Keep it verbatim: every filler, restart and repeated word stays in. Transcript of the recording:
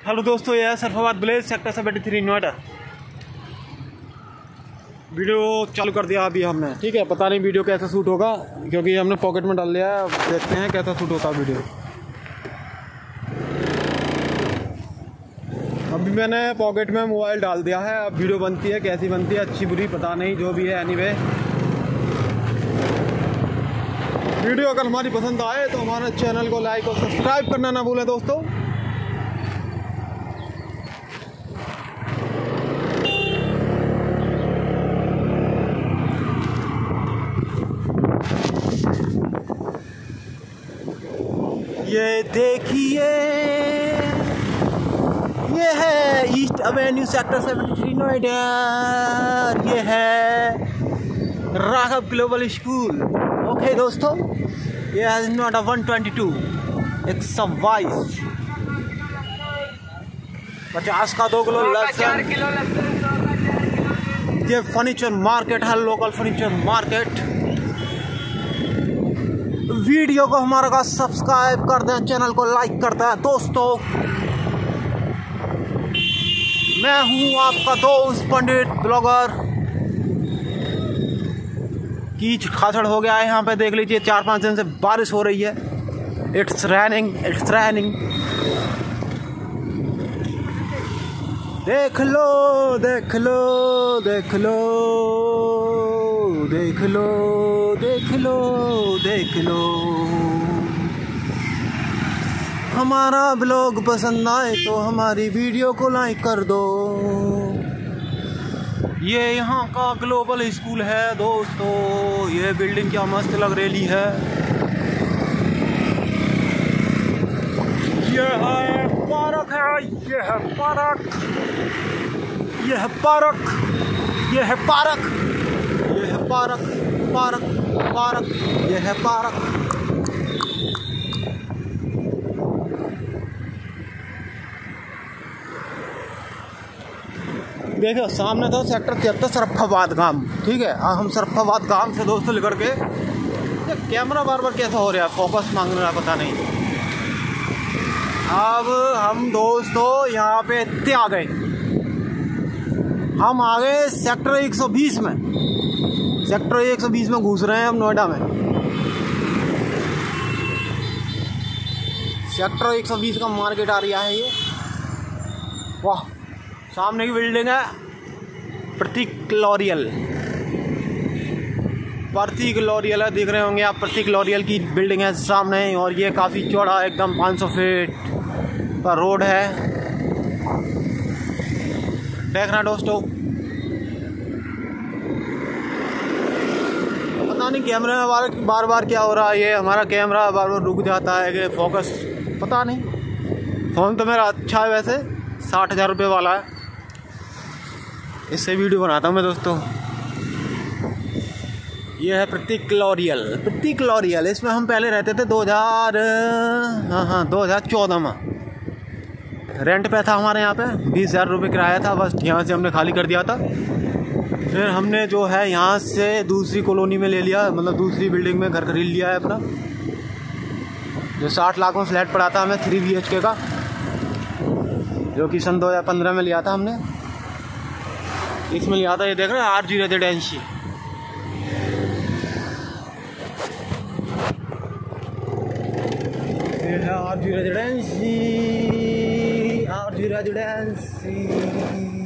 Hello दोस्तों, यह है Sarfabad village sector seventy three Noida. Video चालू कर दिया अभी हमने, ठीक है। पता नहीं वीडियो कैसा शूट होगा क्योंकि हमने पॉकेट में डाल लिया है। देखते हैं कैसा शूट होता है वीडियो। अभी मैंने पॉकेट में मोबाइल डाल दिया है। अब वीडियो बनती है, कैसी बनती है, अच्छी बुरी पता नहीं, जो भी है। एनीवे, वीडियो अगर हमारी पसंद आए तो हमारे चैनल को लाइक और सब्सक्राइब करना ना भूलें दोस्तों। ये देखिए, ये है east avenue sector seventy three Noida. ये है राघव ग्लोबल स्कूल। ओके दोस्तों, ये है नोएडा वन ट्वेंटी टू एक सौ बाईस पचास का दो किलो लहसुन। ये फर्नीचर मार्केट है, लोकल फर्नीचर मार्केट। वीडियो को हमारा का सब्सक्राइब कर दें, चैनल को लाइक कर दें दोस्तों। मैं हूं आपका दोस्त पंडित ब्लॉगर। कीच खाचड़ हो गया है यहाँ पे, देख लीजिए। चार पाँच दिन से बारिश हो रही है। इट्स रैनिंग इट्स रैनिंग देख लो देख लो देख लो देख लो देख लो देख लो। हमारा ब्लॉग पसंद आए तो हमारी वीडियो को लाइक कर दो। ये यहाँ का ग्लोबल स्कूल है दोस्तों। ये बिल्डिंग क्या मस्त लग रही है। ये है पार्क है, ये है पार्क, ये है पार्क, ये है पार्क, ये है पार्क, पार्क पार्क, ये है पार्क। देखो सामने तो सेक्टर तिहत्तर सरफाबाद गांव, ठीक है। हम सरफाबाद गांव से दोस्तों लेकर के, ये कैमरा बार बार कैसा हो रहा है, फोकस मांग रहा है, पता नहीं। अब हम दोस्तों यहाँ पे इतने आ गए, हम आ गए सेक्टर एक सौ बीस में। सेक्टर एक सौ बीस में घुस रहे हैं हम नोएडा में। सेक्टर एक सौ बीस का मार्केट आ रहा है ये। वाह, सामने की बिल्डिंग है प्रतीक लॉरियल। प्रतीक लॉरियल है, देख रहे होंगे आप। प्रतीक लॉरियल की बिल्डिंग है सामने, और ये काफ़ी चौड़ा एकदम पाँच सौ फीट का रोड है। देखना दोस्तों, पता नहीं कैमरे में बार बार बार क्या हो रहा है। ये हमारा कैमरा बार बार रुक जाता है कि फोकस, पता नहीं। फ़ोन तो मेरा अच्छा है वैसे, साठ हज़ार रुपये वाला है। इससे वीडियो बनाता हूँ मैं दोस्तों। ये है प्रतीक लॉरियल। प्रतीक लॉरियल, इसमें हम पहले रहते थे दो हज़ार हाँ हाँ दो हज़ार चौदह में। रेंट पे था हमारे यहाँ पे, बीस हज़ार रुपये किराया था। बस यहाँ से हमने खाली कर दिया था। फिर हमने जो है यहाँ से दूसरी कॉलोनी में ले लिया, मतलब दूसरी बिल्डिंग में घर खरीद लिया है अपना। जो साठ लाख में फ्लैट पड़ा था हमें, थ्री बी एच के का, जो कि सन दो हज़ार पंद्रह में लिया था हमने। इसमें लिया था, ये देख रहे हैं, आर जी रेजिडेंसी। ये है R G residency, R G residency.